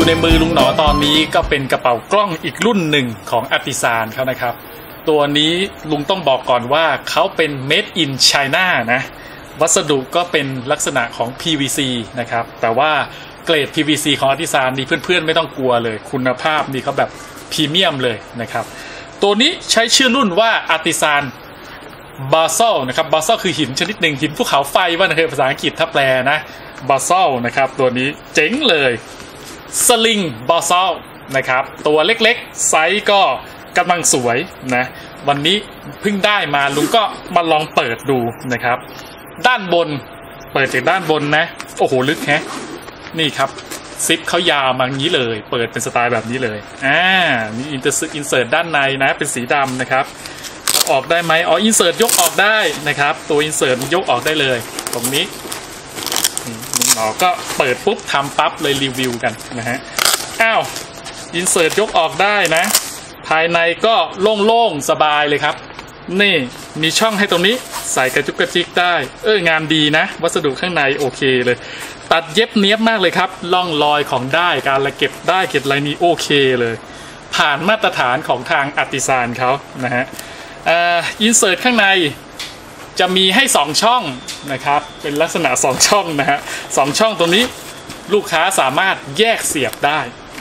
อยู่ในมือลุงหนอตอนนี้ก็เป็นกระเป๋ากล้องอีกรุ่นหนึ่งของอาร์ติซานเขานะครับตัวนี้ลุงต้องบอกก่อนว่าเขาเป็น made in China นะวัสดุก็เป็นลักษณะของ PVC นะครับแต่ว่าเกรด PVC ของอาร์ติซานนี่เพื่อนๆไม่ต้องกลัวเลยคุณภาพนี่เขาแบบพรีเมียมเลยนะครับตัวนี้ใช้ชื่อรุ่นว่าอาร์ติซานบาซัลนะครับบาซัลคือหินชนิดหนึ่งหินภูเขาไฟว่าในภาษาอังกฤษถ้าแปลนะบาซัลนะครับตัวนี้เจ๋งเลยสลิงบาซัลนะครับตัวเล็กๆไซส์ก็กำลังสวยนะวันนี้เพิ่งได้มาลุงก็มาลองเปิดดูนะครับด้านบนเปิดจากด้านบนนะโอ้โหลึกแฮะนี่ครับซิปเขายาวมาอย่างนี้เลยเปิดเป็นสไตล์แบบนี้เลยมีอินเสิร์ตด้านในนะเป็นสีดำนะครับออกได้ไหมอ๋ออินเสิร์ตยกออกได้นะครับตัวอินเสิร์ตยกออกได้เลยตรงนี้ลุงหนอก็เปิดปุ๊บทำปั๊บเลยรีวิวกันนะฮะอินเสิร์ตยกออกได้นะภายในก็โล่งๆสบายเลยครับนี่มีช่องให้ตรงนี้ใส่กระจุกกระจิกได้งานดีนะวัสดุข้างในโอเคเลยตัดเย็บเนี้ยบมากเลยครับล่องรอยของได้การเก็บได้เก็บอะไรนี้โอเคเลยผ่านมาตรฐานของทางอาร์ติซานเขานะฮะอินเสิร์ตข้างในจะมีให้2ช่องนะครับเป็นลักษณะ2ช่องนะฮะ2ช่องตรงนี้ลูกค้าสามารถแยกเสียบได้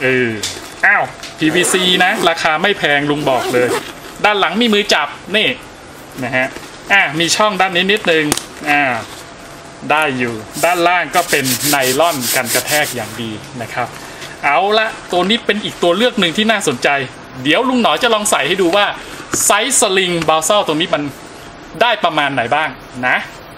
PVC นะราคาไม่แพงลุงบอกเลยด้านหลังมีมือจับนี่นะฮะมีช่องด้านนี้นิดนึงได้อยู่ด้านล่างก็เป็นไนล่อนกันกระแทกอย่างดีนะครับเอาละตัวนี้เป็นอีกตัวเลือกหนึ่งที่น่าสนใจเดี๋ยวลุงหนอจะลองใส่ให้ดูว่าไซส์สลิงบาซัลตรงนี้มันได้ประมาณไหนบ้างนะ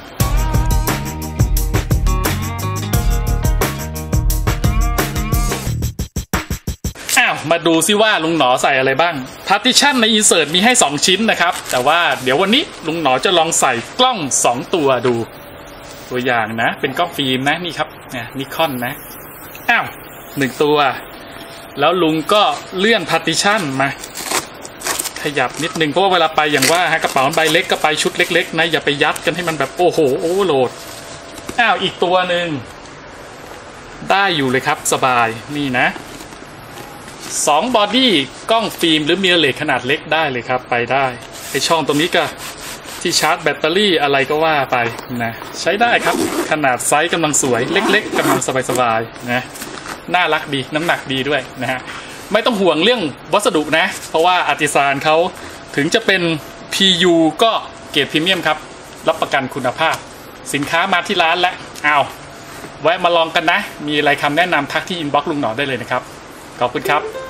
มาดูซิว่าลุงหนอใส่อะไรบ้าง Partition ใน Insert มีให้2ชิ้นนะครับแต่ว่าเดี๋ยววันนี้ลุงหนอจะลองใส่กล้อง2ตัวดูตัวอย่างนะเป็นกล้องฟิล์มนะนี่ครับนิคอนนะ1ตัวแล้วลุงก็เลื่อน Partition มาขยับนิดนึงเพราะว่าเวลาไปอย่างว่ากระเป๋าใบเล็กก็ไปชุดเล็กๆนะอย่าไปยัดกันให้มันแบบโอ้โหโอเวอร์โหลดอีกตัวหนึ่งได้อยู่เลยครับสบายนี่นะ2บอดี้กล้องฟิล์มหรือมิเรอร์เลสขนาดเล็กได้เลยครับไปได้ไอช่องตรงนี้ก็ที่ชาร์จแบตเตอรี่อะไรก็ว่าไปนะใช้ได้ครับขนาดไซส์กำลังสวยเล็กๆกำลังสบายๆนะน่ารักดีน้ำหนักดีด้วยนะฮะไม่ต้องห่วงเรื่องวัสดุนะเพราะว่าอาร์ติซานเขาถึงจะเป็น PU ก็เกรดพรีเมียมครับรับประกันคุณภาพสินค้ามาที่ร้านแล้วแวะมาลองกันนะมีอะไรคำแนะนำทักที่อินบ็อกซ์ลุงหนอได้เลยนะครับขอบคุณครับ